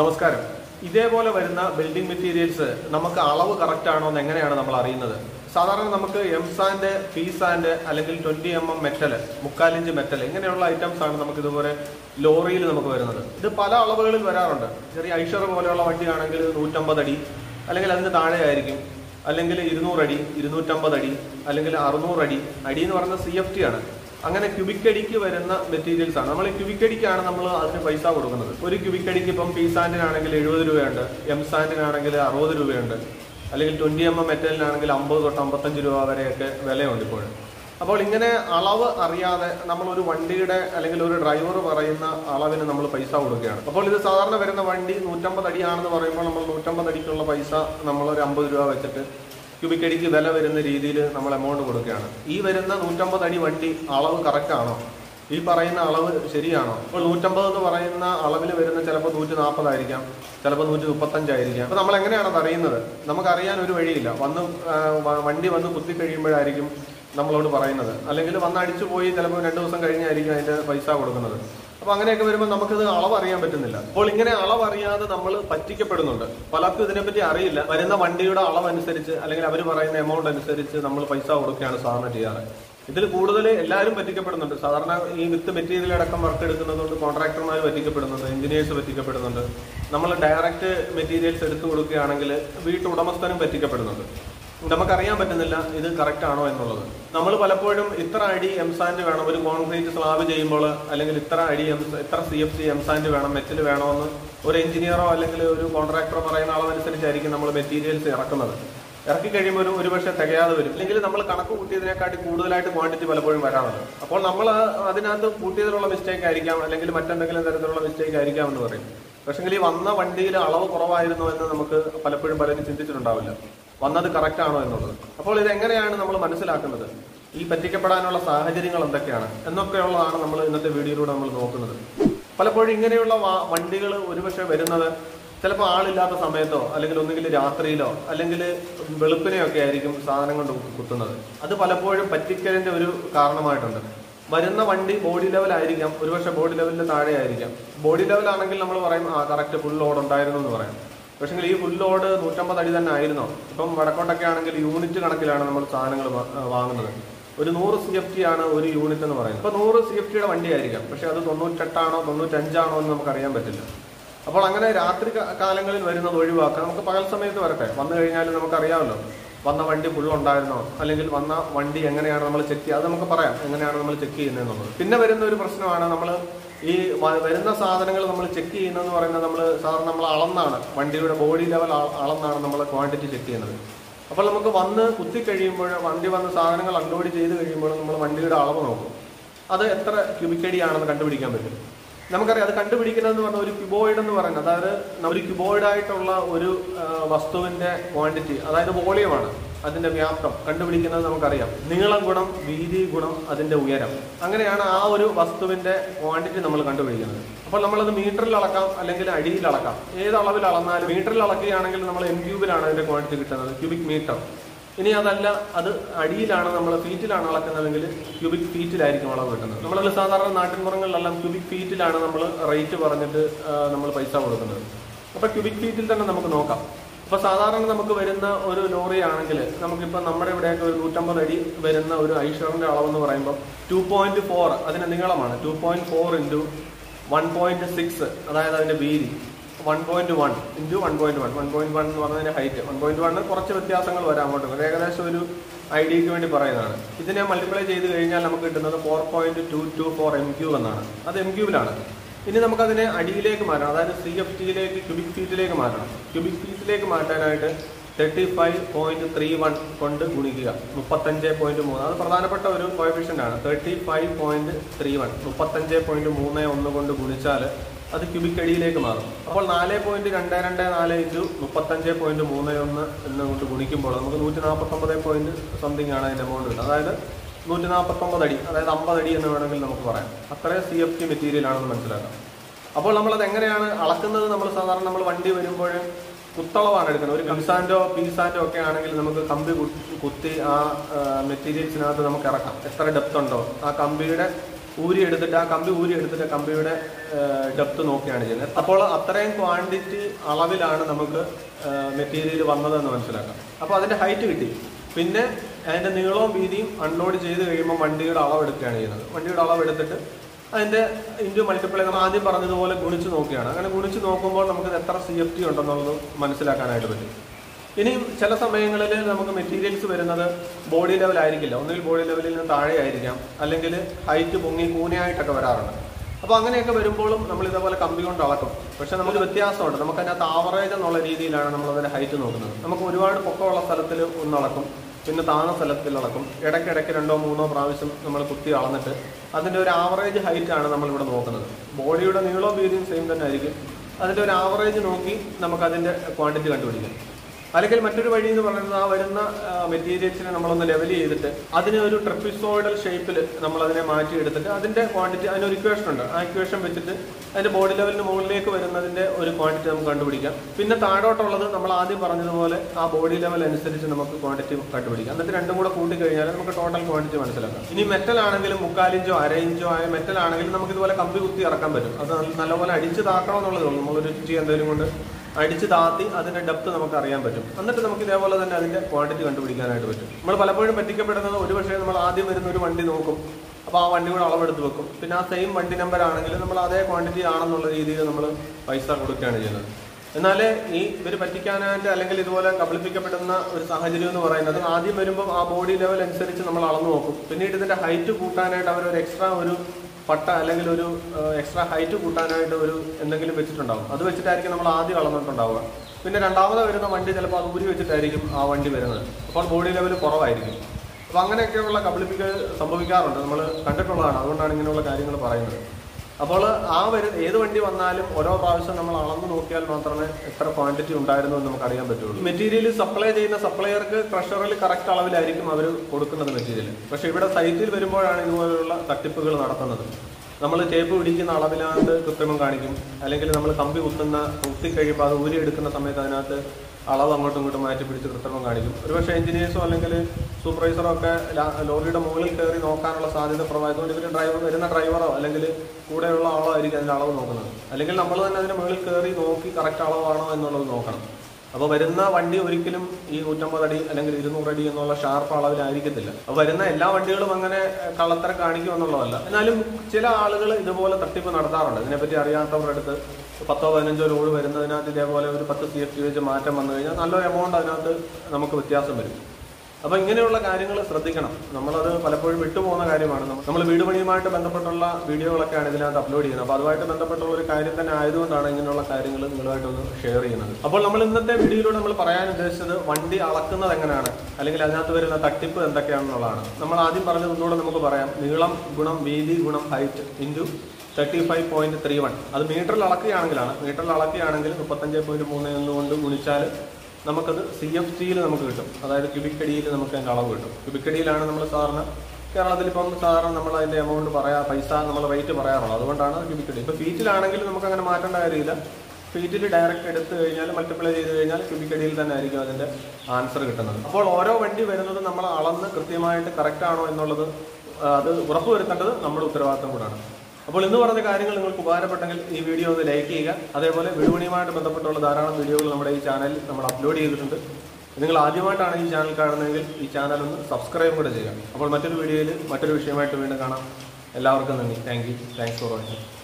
നമസ്കാരം. ഇതേപോലെ വരുന്ന ബിൽഡിംഗ് മെറ്റീരിയൽസ് നമുക്ക് അളവ് കറക്റ്റ് ആണോ എന്ന് എങ്ങനെയാണ് നമ്മൾ അറിയുന്നത്? സാധാരണ നമുക്ക് എം സാൻഡ്, പി സാൻഡ് അല്ലെങ്കിൽ 20 mm മെറ്റൽ, 3/4 ഇഞ്ച് മെറ്റൽ ഇങ്ങനെയുള്ള ഐറ്റംസ് ആണ് നമുക്ക് ഇതുപോലെ ലോറിയിൽ നമുക്ക് വരുന്നത്. ഇത് പല അളവുകളിൽ വരാറുണ്ട്. ചെറിയ ഐഷർ പോലെയുള്ള വണ്ടിയാണെങ്കിൽ 150 അടി അല്ലെങ്കിൽ അതിന് താഴെ ആയിരിക്കും, അല്ലെങ്കിൽ 200 അടി, 250 അടി, അല്ലെങ്കിൽ 600 അടി. അടി എന്ന് പറയുന്നത് CFT ആണ്. അങ്ങനെ ക്യൂബിക് അടിക്ക് വരുന്ന മെറ്റീരിയൽസ് ആണ്. നമ്മൾ ക്യൂബിക് അടിക്കാണ് നമ്മൾ അതിന് പൈസ കൊടുക്കുന്നത്. ഒരു ക്യൂബിക് അടിക്ക് ഇപ്പം പി സാൻഡിനാണെങ്കിൽ 70 രൂപയുണ്ട്, എം സാൻഡിനാണെങ്കിൽ 60 രൂപയുണ്ട്, അല്ലെങ്കിൽ 20 mm മെറ്റലിനാണെങ്കിൽ 50 തൊട്ട് 55 രൂപ വരെയൊക്കെ വിലയുണ്ട് ഇപ്പോഴും. അപ്പോൾ ഇങ്ങനെ അളവ് അറിയാതെ നമ്മൾ ഒരു വണ്ടിയുടെ അല്ലെങ്കിൽ ഒരു ഡ്രൈവർ പറയുന്ന അളവിന് നമ്മൾ പൈസ കൊടുക്കുകയാണ്. അപ്പോൾ ഇത് സാധാരണ വരുന്ന വണ്ടി 150 അടിയാണെന്ന് പറയുമ്പോൾ നമ്മൾ 150 അടിക്കുള്ള പൈസ നമ്മൾ ഒരു 50 രൂപ വെച്ചിട്ട് ക്യൂബിക് അടിക്ക് വില വരുന്ന രീതിയിൽ നമ്മൾ എമൗണ്ട് കൊടുക്കുകയാണ്. ഈ വരുന്ന 150 അടി വണ്ടി അളവ് കറക്റ്റ് ആണോ? ഈ പറയുന്ന അളവ് ശരിയാണോ? ഇപ്പോൾ 150 എന്ന് പറയുന്ന അളവിൽ വരുന്ന ചിലപ്പോൾ 140 ആയിരിക്കാം, ചിലപ്പോൾ 135 ആയിരിക്കാം. അപ്പോൾ നമ്മൾ എങ്ങനെയാണ് അത് അറിയുന്നത്? നമുക്കറിയാൻ ഒരു വഴിയില്ല. വണ്ടി വന്ന് കുത്തി കഴിയുമ്പോഴായിരിക്കും നമ്മളോട് പറയുന്നത്, അല്ലെങ്കിൽ വന്ന് അടിച്ചു പോയി ചിലപ്പോൾ 2 ദിവസം കഴിഞ്ഞായിരിക്കും അതിന്റെ പൈസ കൊടുക്കുന്നത്. അപ്പൊ അങ്ങനെയൊക്കെ വരുമ്പോൾ നമുക്കിത് അളവ് അറിയാൻ പറ്റുന്നില്ല. അപ്പോൾ ഇങ്ങനെ അളവ് അറിയാതെ നമ്മൾ പറ്റിക്കപ്പെടുന്നുണ്ട്. പലർക്കും ഇതിനെപ്പറ്റി അറിയില്ല. വരുന്ന വണ്ടിയുടെ അളവ് അനുസരിച്ച് അല്ലെങ്കിൽ അവർ പറയുന്ന എമൗണ്ട് അനുസരിച്ച് നമ്മൾ പൈസ കൊടുക്കുകയാണ് സാധാരണ ചെയ്യാറ്. ഇതിൽ കൂടുതൽ എല്ലാവരും പറ്റിക്കപ്പെടുന്നുണ്ട്. സാധാരണ ഈ വിത്ത് മെറ്റീരിയൽ അടക്കം വർക്ക് എടുക്കുന്നതുകൊണ്ട് കോൺട്രാക്ടർമാർ പറ്റിക്കപ്പെടുന്നുണ്ട്, എഞ്ചിനീയേഴ്സ് പറ്റിക്കപ്പെടുന്നുണ്ട്. നമ്മൾ ഡയറക്റ്റ് മെറ്റീരിയൽസ് എടുത്തു കൊടുക്കുകയാണെങ്കിൽ വീട്ടുടമസ്ഥനും പറ്റിക്കപ്പെടുന്നുണ്ട്. നമുക്കറിയാൻ പറ്റുന്നില്ല ഇത് കറക്റ്റ് ആണോ എന്നുള്ളത്. നമ്മൾ പലപ്പോഴും ഇത്ര അടി എം സാൻഡ് വേണം ഒരു കോൺക്രീറ്റ് സ്ലാബ് ചെയ്യുമ്പോൾ, അല്ലെങ്കിൽ ഇത്ര അടി ഇത്ര CFT എം സാൻഡ് വേണം, മെറ്റൽ വേണമെന്ന് ഒരു എഞ്ചിനീയറോ അല്ലെങ്കിൽ ഒരു കോൺട്രാക്ടറോ പറയുന്ന അളവനുസരിച്ചായിരിക്കും നമ്മൾ മെറ്റീരിയൽസ് ഇറക്കുന്നത്. ഇറക്കി കഴിയുമ്പോൾ ഒരു പക്ഷേ തികയാതെ വരും, അല്ലെങ്കിൽ നമ്മൾ കണക്ക് കൂട്ടിയതിനെക്കാട്ടി കൂടുതലായിട്ട് ക്വാണ്ടിറ്റി പലപ്പോഴും വരാറുണ്ട്. അപ്പോൾ നമ്മൾ അതിനകത്ത് കൂട്ടിയതിലുള്ള മിസ്റ്റേക്ക് ആയിരിക്കാം, അല്ലെങ്കിൽ മറ്റെന്തെങ്കിലും തരത്തിലുള്ള മിസ്റ്റേക്ക് ആയിരിക്കാം എന്ന് പറയും. പക്ഷെങ്കിൽ ഈ വന്ന വണ്ടിയിൽ അളവ് കുറവായിരുന്നു എന്ന് നമുക്ക് പലപ്പോഴും പലരും ചിന്തിച്ചിട്ടുണ്ടാവില്ല, വന്നത് കറക്റ്റ് ആണോ എന്നുള്ളത്. അപ്പോൾ ഇതെങ്ങനെയാണ് നമ്മൾ മനസ്സിലാക്കുന്നത്? ഈ പറ്റിക്കപ്പെടാനുള്ള സാഹചര്യങ്ങൾ എന്തൊക്കെയാണ് എന്നൊക്കെയുള്ളതാണ് നമ്മൾ ഇന്നത്തെ വീഡിയോയിലൂടെ നമ്മൾ നോക്കുന്നത്. പലപ്പോഴും ഇങ്ങനെയുള്ള വണ്ടികൾ ഒരുപക്ഷെ വരുന്നത് ചിലപ്പോൾ ആളില്ലാത്ത സമയത്തോ, അല്ലെങ്കിൽ ഒന്നുകിൽ രാത്രിയിലോ, അല്ലെങ്കിൽ വെളുപ്പിനെയൊക്കെ ആയിരിക്കും സാധനം കൊണ്ട് കുത്തുന്നത്. അത് പലപ്പോഴും പറ്റിക്കലിന്റെ ഒരു കാരണമായിട്ടുണ്ട്. വരുന്ന വണ്ടി ബോഡി ലെവൽ ആയിരിക്കാം, ഒരുപക്ഷെ ബോഡി ലെവലിന് താഴെ ആയിരിക്കാം. ബോഡി ലെവൽ ആണെങ്കിൽ നമ്മൾ പറയും കറക്റ്റ് ഫുൾ ലോഡ് ഉണ്ടായിരുന്നു എന്ന് പറയാം. പക്ഷേ ഈ ഫുൾ ലോഡ് 150 അടി തന്നെ ആയിരുന്നോ? ഇപ്പം വടക്കോട്ടൊക്കെ ആണെങ്കിൽ യൂണിറ്റ് കണക്കിലാണ് നമ്മൾ സാധനങ്ങൾ വാങ്ങുന്നത്. ഒരു 100 CFT ആണ് ഒരു യൂണിറ്റ് എന്ന് പറയുന്നത്. ഇപ്പൊ 100 CFTയുടെ വണ്ടി ആയിരിക്കാം, പക്ഷെ അത് 98 ആണോ 95 ആണോ എന്ന് നമുക്ക് അറിയാൻ പറ്റില്ല. അപ്പോൾ അങ്ങനെ രാത്രി കാലങ്ങളിൽ വരുന്നത് ഒഴിവാക്കാം. നമുക്ക് പകൽ സമയത്ത് വരട്ടെ. വന്നു കഴിഞ്ഞാൽ നമുക്കറിയാമല്ലോ വന്ന വണ്ടി ഫുൾ ഉണ്ടായിരുന്നോ, അല്ലെങ്കിൽ വന്ന വണ്ടി എങ്ങനെയാണ് നമ്മൾ ചെക്ക് ചെയ്യുക, അത് നമുക്ക് പറയാം എങ്ങനെയാണ് നമ്മൾ ചെക്ക് ചെയ്യുന്നതെന്നുള്ളത്. പിന്നെ വരുന്ന ഒരു പ്രശ്നമാണ് നമ്മൾ ഈ വരുന്ന സാധനങ്ങൾ നമ്മൾ ചെക്ക് ചെയ്യുന്നതെന്ന് പറയുന്നത് നമ്മൾ അളന്നാണ്, വണ്ടിയുടെ ബോഡി ലെവൽ അളന്നാണ് നമ്മൾ ക്വാണ്ടിറ്റി ചെക്ക് ചെയ്യുന്നത്. അപ്പോൾ നമുക്ക് വന്ന് കുത്തി കഴിയുമ്പോൾ, വണ്ടി വന്ന് സാധനങ്ങൾ അൺലോഡ് ചെയ്ത് കഴിയുമ്പോൾ നമ്മൾ വണ്ടിയുടെ അളവ് നോക്കും. അത് എത്ര ക്യൂബിക് അടിയാണെന്ന് കണ്ടുപിടിക്കാൻ പറ്റും. നമുക്കറിയാം അത് കണ്ടുപിടിക്കുന്നതെന്ന് പറഞ്ഞാൽ ഒരു ക്യൂബോയിഡ് എന്ന് പറയുന്നത്, അതായത് ഒരു ക്യൂബോയിഡ് ആയിട്ടുള്ള ഒരു വസ്തുവിന്റെ ക്വാണ്ടിറ്റി, അതായത് വോളിയമാണ്, അതിന്റെ വ്യാപ്തം കണ്ടുപിടിക്കുന്നത് നമുക്കറിയാം. നീളം ഗുണം വീതി ഗുണം അതിന്റെ ഉയരം, അങ്ങനെയാണ് ആ ഒരു വസ്തുവിന്റെ ക്വാണ്ടിറ്റി നമ്മൾ കണ്ടുപിടിക്കുന്നത്. അപ്പോൾ നമ്മളത് മീറ്ററിൽ അളക്കാം, അല്ലെങ്കിൽ അടിയിൽ അളക്കാം. ഏത് അളവിൽ അളന്നാലും മീറ്ററിൽ അളക്കുകയാണെങ്കിൽ നമ്മൾ M³ അതിന്റെ ക്വാണ്ടിറ്റി കിട്ടുന്നത്, ക്യൂബിക് മീറ്റർ. ഇനി അതല്ല, അത് അടിയിലാണ്, നമ്മൾ ഫീറ്റിലാണ് അളക്കുന്നതെങ്കിൽ ക്യൂബിക് ഫീറ്റിലായിരിക്കും അളവ് കിട്ടുന്നത്. നമ്മൾ സാധാരണ നാട്ടിൻപുറങ്ങളിലെല്ലാം ക്യൂബിക് ഫീറ്റിലാണ് നമ്മൾ റേറ്റ് പറഞ്ഞിട്ട് നമ്മൾ പൈസ കൊടുക്കുന്നത്. അപ്പൊ ക്യൂബിക് ഫീറ്റിൽ തന്നെ നമുക്ക് നോക്കാം. അപ്പൊ സാധാരണ നമുക്ക് വരുന്ന ഒരു ലോറി ആണെങ്കിൽ, നമുക്കിപ്പോ നമ്മുടെ ഇവിടെയൊക്കെ ഒരു 150 അടി വരുന്ന ഒരു ഐഷറിന്റെ അളവെന്ന് പറയുമ്പോൾ 2.4 അതിന്റെ നീളമാണ്. 2.4 × 1.6 അതായത് അതിന്റെ വീതി 1.1 × 1.1. 1.1 എന്ന് പറഞ്ഞതിന്റെ ഹൈറ്റ്. 1.1 കുറച്ച് വ്യത്യാസങ്ങൾ വരാൻ അങ്ങോട്ട്, ഏകദേശം ഒരു ഐഡിയക്ക് വേണ്ടി പറയുന്നതാണ്. ഇതിനെ മൾട്ടിപ്ലൈ ചെയ്ത് കഴിഞ്ഞാൽ നമുക്ക് കിട്ടുന്നത് 4.224 M³ എന്നാണ്. അത് M³ ഇനി നമുക്കതിനെ അടിയിലേക്ക് മാറ്റണം, അതായത് CFTയിലേക്ക് ക്യൂബിക് ഫീറ്റിലേക്ക് മാറ്റണം. ക്യൂബിക് ഫീറ്റിലേക്ക് മാറ്റാനായിട്ട് 35.31 കൊണ്ട് ഗുണിക്കുക. 35.3 അത് പ്രധാനപ്പെട്ട ഒരു കോഎഫിഷ്യന്റ് ആണ്. 35.31 35.31 കൊണ്ട് ഗുണിച്ചാൽ അത് ക്യൂബിക് അടിയിലേക്ക് മാറും. അപ്പോൾ 4.224 × 35.31 എന്നുകൊണ്ട് ഗുണിക്കുമ്പോൾ നമുക്ക് 149 സംതിങ് ആണ് അതിന്റെ എമൗണ്ട് കിട്ടുന്നത്. അതായത് 149 അടി, അതായത് 50 അടി എന്ന് വേണമെങ്കിൽ നമുക്ക് പറയാം. അത്രയും CFT മെറ്റീരിയൽ ആണെന്ന് മനസ്സിലാക്കാം. അപ്പോൾ നമ്മളത് എങ്ങനെയാണ് അളക്കുന്നത്? സാധാരണ നമ്മൾ വണ്ടി വരുമ്പോൾ കുത്തളവാണ് എടുക്കുന്നത്. ഒരു കംസാൻഡോ പീസാൻഡോ ഒക്കെ ആണെങ്കിൽ നമുക്ക് കമ്പി കുത്തി ആ മെറ്റീരിയൽസിനകത്ത് നമുക്ക് ഇറക്കാം. എത്ര ഡെപ്ത് ഉണ്ടോ ആ കമ്പിയുടെ ഊരിയെടുത്തിട്ട് ആ കമ്പി ഊരിയെടുത്തിട്ട് കമ്പിയുടെ ഡെപ്ത് നോക്കിയാണ് ചെയ്യുന്നത്. അപ്പോൾ അത്രയും ക്വാണ്ടിറ്റി അളവിലാണ് നമുക്ക് മെറ്റീരിയൽ വന്നതെന്ന് മനസ്സിലാക്കാം. അപ്പോൾ അതിൻ്റെ ഹൈറ്റ് കിട്ടി. പിന്നെ അതിൻ്റെ നീളവും വീതിയും അൺലോഡ് ചെയ്ത് കഴിയുമ്പോൾ വണ്ടിയുടെ അളവെടുക്കുകയാണ് ചെയ്യുന്നത്. വണ്ടിയുടെ അളവെടുത്തിട്ട് അതിൻ്റെ ഇൻറ്റു മൾട്ടിപ്ലൈ നമ്മൾ ആദ്യം പറഞ്ഞതുപോലെ ഗുണിച്ച് നോക്കുകയാണ്. അങ്ങനെ ഗുണിച്ച് നോക്കുമ്പോൾ നമുക്ക് എത്ര CFT ഉണ്ടെന്നുള്ളത് മനസ്സിലാക്കാനായിട്ട് പറ്റും. ഇനിയും ചില സമയങ്ങളിൽ നമുക്ക് മെറ്റീരിയൽസ് വരുന്നത് ബോഡി ലെവൽ ആയിരിക്കില്ല. ഒന്നുകിൽ ബോഡി ലെവലിൽ നിന്ന് താഴെ ആയിരിക്കാം, അല്ലെങ്കിൽ ഹൈറ്റ് പൊങ്ങി കൂനയായിട്ടൊക്കെ വരാറുണ്ട്. അപ്പോൾ അങ്ങനെയൊക്കെ വരുമ്പോഴും നമ്മൾ ഇതേപോലെ കമ്പി കൊണ്ട് അളക്കും. പക്ഷെ നമുക്ക് വ്യത്യാസമുണ്ട്. നമുക്കതിനകത്ത് ആവറേജ് എന്നുള്ള രീതിയിലാണ് നമ്മളതിൻ്റെ ഹൈറ്റ് നോക്കുന്നത്. നമുക്ക് ഒരുപാട് പൊക്കമുള്ള സ്ഥലത്തിൽ ഒന്ന് അളക്കും, പിന്നെ താഴ്ന്ന സ്ഥലത്തിൽ അളക്കും. ഇടയ്ക്കിടയ്ക്ക് 2-3 പ്രാവശ്യം നമ്മൾ കുത്തി അളന്നിട്ട് അതിൻ്റെ ഒരു ആവറേജ് ഹൈറ്റാണ് നമ്മളിവിടെ നോക്കുന്നത്. ബോഡിയുടെ നീളവും വീതിയും സെയിം തന്നെ ആയിരിക്കും. അതിൻ്റെ ഒരു ആവറേജ് നോക്കി നമുക്കതിൻ്റെ ക്വാണ്ടിറ്റി കണ്ടുപിടിക്കാം. അല്ലെങ്കിൽ മറ്റൊരു വഴി എന്ന് പറയുന്നത് ആ വരുന്ന മെറ്റീരിയൽസിനെ നമ്മളൊന്ന് ലെവൽ ചെയ്തിട്ട് അതിനെ ഒരു ട്രപ്പിസോയിഡൽ ഷേപ്പിൽ നമ്മളതിനെ മാറ്റിയെടുത്തിട്ട് അതിൻ്റെ ക്വാണ്ടിറ്റി, അതിനൊരു ഇക്വേഷൻ ഉണ്ട്. ആ ഇക്വേഷൻ വെച്ചിട്ട് അതിൻ്റെ ബോഡി ലെവലിന് മുകളിലേക്ക് വരുന്നതിൻ്റെ ഒരു ക്വാണ്ടിറ്റി നമുക്ക് കണ്ടുപിടിക്കാം. പിന്നെ താഴോട്ടുള്ളത് നമ്മൾ ആദ്യം പറഞ്ഞതുപോലെ ആ ബോഡി ലെവൽ അനുസരിച്ച് നമുക്ക് ക്വാണ്ടിറ്റി കണ്ടുപിടിക്കാം. എന്നിട്ട് രണ്ടും കൂടെ കൂട്ടിക്കഴിഞ്ഞാൽ നമുക്ക് ടോട്ടൽ ക്വാണ്ടിറ്റി മനസ്സിലാക്കാം. ഇനി മെറ്റൽ ആണെങ്കിലും 3/4 ഇഞ്ചോ 1/2 ഇഞ്ചോ ആയ മെറ്റൽ ആണെങ്കിലും നമുക്ക് ഇതുപോലെ കമ്പി കുത്തി ഇറക്കാൻ പറ്റും. അത് നല്ലപോലെ അടിച്ച് താക്കണമെന്നുള്ളതുള്ളൂ. നമ്മളൊരു ഇഞ്ചി എന്തെങ്കിലും കൊണ്ട് അടിച്ച് താത്തി അതിൻ്റെ ഡെപ്ത് നമുക്ക് അറിയാൻ പറ്റും. എന്നിട്ട് നമുക്ക് ഇതേപോലെ തന്നെ അതിൻ്റെ ക്വാണ്ടിറ്റി കണ്ടുപിടിക്കാനായിട്ട് പറ്റും. നമ്മൾ പലപ്പോഴും പറ്റിക്കപ്പെടുന്നത് ഒരുപക്ഷേ നമ്മൾ ആദ്യം വരുന്ന ഒരു വണ്ടി നോക്കും, അപ്പോൾ ആ വണ്ടി കൂടെ അളവെടുത്ത് വെക്കും. പിന്നെ ആ സെയിം വണ്ടി നമ്പർ ആണെങ്കിൽ നമ്മൾ അതേ ക്വാണ്ടിറ്റി ആണെന്നുള്ള രീതിയിൽ നമ്മൾ പൈസ കൊടുക്കുകയാണ് ചെയ്യുന്നത്. എന്നാൽ ഈ ഇവർ പറ്റിക്കാനായിട്ട് അല്ലെങ്കിൽ ഇതുപോലെ കബളിപ്പിക്കപ്പെടുന്ന ഒരു സാഹചര്യം എന്ന് പറയുന്നത് ആദ്യം വരുമ്പോൾ ആ ബോഡി ലെവൽ അനുസരിച്ച് നമ്മൾ അളന്ന് നോക്കും. പിന്നീട് ഇതിൻ്റെ ഹൈറ്റ് കൂട്ടാനായിട്ട് അവരൊരു എക്സ്ട്രാ ഒരു പട്ട അല്ലെങ്കിൽ ഒരു എക്സ്ട്രാ ഹൈറ്റ് കൂട്ടാനായിട്ട് ഒരു എന്തെങ്കിലും വെച്ചിട്ടുണ്ടാവും. അത് വെച്ചിട്ടായിരിക്കും നമ്മൾ ആദ്യം അളന്നിട്ടുണ്ടാവുക. പിന്നെ രണ്ടാമത് വരുന്ന വണ്ടി ചിലപ്പോൾ അത് ഊരി വെച്ചിട്ടായിരിക്കും ആ വണ്ടി വരുന്നത്. അപ്പോൾ ബോഡി ലെവൽ കുറവായിരിക്കും. അപ്പോൾ അങ്ങനെയൊക്കെയുള്ള കബളിപ്പിക്കൽ സംഭവിക്കാറുണ്ട്, നമ്മൾ കണ്ടിട്ടുള്ളതാണ്. അതുകൊണ്ടാണ് ഇങ്ങനെയുള്ള കാര്യങ്ങൾ പറയുന്നത്. അപ്പോൾ ഏത് വണ്ടി വന്നാലും ഓരോ പ്രാവശ്യം നമ്മൾ അളന്ന് നോക്കിയാൽ മാത്രമേ എത്ര ക്വാണ്ടിറ്റി ഉണ്ടായിരുന്നു എന്ന് നമുക്ക് അറിയാൻ പറ്റുള്ളൂ. മെറ്റീരിയൽ സപ്ലൈ ചെയ്യുന്ന സപ്ലയർക്ക് ക്രഷറിൽ കറക്റ്റ് അളവിലായിരിക്കും അവർ കൊടുക്കുന്നത് മെറ്റീരിയൽ. പക്ഷേ ഇവിടെ സൈറ്റിൽ വരുമ്പോഴാണ് ഇതുപോലുള്ള തട്ടിപ്പുകൾ നടത്തുന്നത്. നമ്മൾ ടേപ്പ് പിടിക്കുന്ന അളവിനകത്ത് കൃത്രിമം കാണിക്കും, അല്ലെങ്കിൽ നമ്മൾ കമ്പി കുത്തി കഴിയുമ്പോൾ അത് ഊരിയെടുക്കുന്ന സമയത്ത് അതിനകത്ത് അളവ് അങ്ങോട്ടും ഇങ്ങോട്ടും മാറ്റി പിടിച്ച് കൃത്രിമം കാണിക്കും. ഒരുപക്ഷെ എഞ്ചിനീയേഴ്സോ അല്ലെങ്കിൽ സൂപ്പർവൈസറോ ഒക്കെ ലോറിയുടെ മുകളിൽ കയറി നോക്കാനുള്ള സാധ്യത കുറവായതുകൊണ്ട് ഇവർ വരുന്ന ഡ്രൈവറോ അല്ലെങ്കിൽ കൂടെയുള്ള ആളോ ആയിരിക്കും അതിൻ്റെ അളവ് നോക്കുന്നത്. അല്ലെങ്കിൽ നമ്മൾ തന്നെ അതിൻ്റെ മുകളിൽ കയറി നോക്കി കറക്റ്റ് അളവാണോ എന്നുള്ളത് നോക്കണം. അപ്പോൾ വരുന്ന വണ്ടി ഒരിക്കലും ഈ 150 അടി അല്ലെങ്കിൽ 200 അടി എന്നുള്ള ഷാർപ്പ് അളവിലായിരിക്കത്തില്ല. അപ്പോൾ വരുന്ന എല്ലാ വണ്ടികളും അങ്ങനെ കള്ളത്തരം കാണിക്കും എന്നുള്ളതല്ല. എന്നാലും ചില ആളുകൾ ഇതുപോലെ തട്ടിപ്പ് നടത്താറുണ്ട്. ഇതിനെപ്പറ്റി അറിയാത്തവരുടെ അടുത്ത് 10-15 ലോഡ് വരുന്നതിനകത്ത് ഇതേപോലെ ഒരു 10 CFT വെച്ച് മാറ്റം വന്നു കഴിഞ്ഞാൽ നല്ലൊരു എമൗണ്ട് അതിനകത്ത് നമുക്ക് വ്യത്യാസം വരും. അപ്പോൾ ഇങ്ങനെയുള്ള കാര്യങ്ങൾ ശ്രദ്ധിക്കണം. നമ്മളത് പലപ്പോഴും വിട്ടുപോകുന്ന കാര്യമാണ്. നമ്മൾ വീട് പണിയുമായിട്ട് ബന്ധപ്പെട്ടുള്ള വീഡിയോകളൊക്കെയാണ് ഇതിനകത്ത് അപ്ലോഡ് ചെയ്യുന്നത്. അപ്പോൾ അതുമായിട്ട് ബന്ധപ്പെട്ടുള്ള ഒരു കാര്യം തന്നെ ആയതുകൊണ്ടാണ് ഇങ്ങനെയുള്ള കാര്യങ്ങൾ നിങ്ങളുമായിട്ടൊന്ന് ഷെയർ ചെയ്യുന്നത്. അപ്പോൾ നമ്മൾ ഇന്നത്തെ വീഡിയോയിലൂടെ നമ്മൾ പറയാൻ ഉദ്ദേശിച്ചത് വണ്ടി അളക്കുന്നത് എങ്ങനെയാണ്, അല്ലെങ്കിൽ അതിനകത്ത് വരുന്ന തട്ടിപ്പ് എന്തൊക്കെയാണെന്നുള്ളതാണ്. നമ്മൾ ആദ്യം പറഞ്ഞത് ഒന്നുകൂടെ നമുക്ക് പറയാം. നീളം ഗുണം വീതി ഗുണം ഹൈറ്റ് ഇൻറ്റു 35.31. അത് മീറ്ററിൽ അളക്കുകയാണെങ്കിലാണ്. മീറ്ററിൽ അളക്കുകയാണെങ്കിൽ 35.31 കൊണ്ട് ഗുണിച്ചാൽ നമുക്കത് CFTയിൽ നമുക്ക് കിട്ടും. അതായത് ക്യൂബിക് അടിയിൽ നമുക്ക് അതിൻ്റെ അളവ് കിട്ടും. ക്യൂബിക് അടിയിലാണ് നമ്മൾ സാധാരണ കേരളത്തിലിപ്പം സാധാരണ നമ്മൾ അതിൻ്റെ എമൗണ്ട് പൈസ നമ്മൾ റേറ്റ് പറയാറുള്ളത്. അതുകൊണ്ടാണ് ക്യൂബിക് അടി. ഇപ്പോൾ ഫീറ്റിലാണെങ്കിൽ നമുക്ക് അങ്ങനെ മാറ്റേണ്ട കാര്യമില്ല. ഫീറ്റിൽ ഡയറക്റ്റ് എടുത്തു കഴിഞ്ഞാൽ മൾട്ടിപ്ലൈ ചെയ്ത് കഴിഞ്ഞാൽ ക്യൂബിക് അടിയിൽ തന്നെ ആയിരിക്കും അതിൻ്റെ ആൻസർ കിട്ടുന്നത്. അപ്പോൾ ഓരോ വണ്ടി വരുന്നത് നമ്മൾ അളന്ന് കൃത്യമായിട്ട് കറക്റ്റ് ആണോ എന്നുള്ളത് അത് ഉറപ്പുവരുത്തേണ്ടത് നമ്മുടെ ഉത്തരവാദിത്തം കൂടാണ്. അപ്പോൾ ഇന്ന് പറഞ്ഞ കാര്യങ്ങൾ നിങ്ങൾക്ക് ഉപകാരപ്പെട്ടെങ്കിൽ ഈ വീഡിയോ ഒന്ന് ലൈക്ക് ചെയ്യുക. അതേപോലെ വീടുപണിയുമായിട്ട് ബന്ധപ്പെട്ടുള്ള ധാരാളം വീഡിയോകൾ നമ്മുടെ ഈ ചാനലിൽ നമ്മൾ അപ്ലോഡ് ചെയ്തിട്ടുണ്ട്. നിങ്ങൾ ആദ്യമായിട്ടാണ് ഈ ചാനൽ കാണുന്നതെങ്കിൽ ഈ ചാനൽ ഒന്ന് സബ്സ്ക്രൈബ് കൂടെ ചെയ്യുക. അപ്പോൾ മറ്റൊരു വീഡിയോയിൽ മറ്റൊരു വിഷയമായിട്ട് വീണ്ടും കാണാം. എല്ലാവർക്കും നന്ദി. Thanks for watching.